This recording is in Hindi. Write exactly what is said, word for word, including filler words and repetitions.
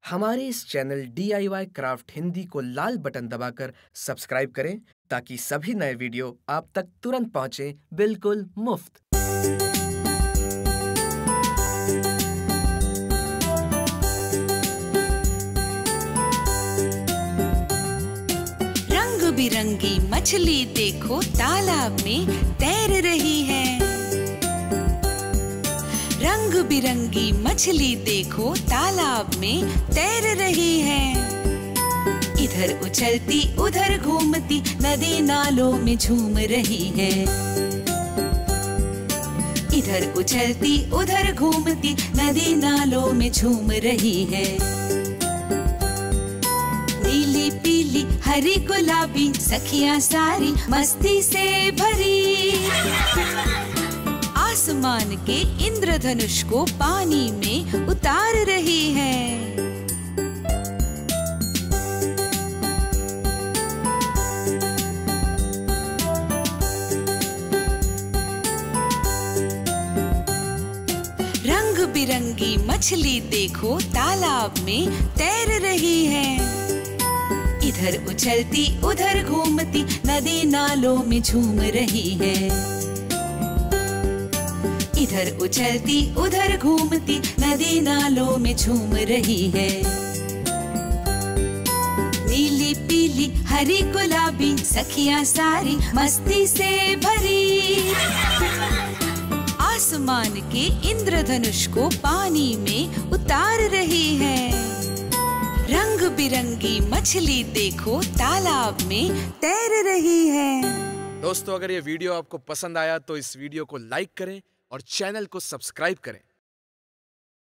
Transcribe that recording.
हमारे इस channel D I Y craft Hindi को लाल बटन दबाकर सब्सक्राइब करें ताकि सभी नए वीडियो आप तक तुरंत पहुंचे, बिल्कुल मुफ्त। रंग बिरंगी मछली देखो तालाब में तैर रही है। रंग बिरंगी मछली देखो तालाब में तैर रही है। इधर उछलती उधर घूमती नदी नालों में झूम रही है। इधर उछलती उधर घूमती नदी नालों में झूम रही है। नीली पीली हरी गुलाबी सखियां सारी मस्ती से भरी। आसमान के इंद्रधनुष को पानी में उतार रही है। रंग बिरंगी मछली देखो तालाब में तैर रही है। इधर उछलती उधर घूमती नदी नालों में झूम रही है। इधर उछलती उधर घूमती नदी नालों में झूम रही है। नीली पीली हरी गुलाबी सखियां सारी मस्ती से भरी। आसमान के इंद्रधनुष को पानी में उतार रही है। रंग बिरंगी मछली देखो तालाब में तैर रही है। दोस्तों, अगर ये वीडियो आपको पसंद आया तो इस वीडियो को लाइक करें और चैनल को सब्सक्राइब करें।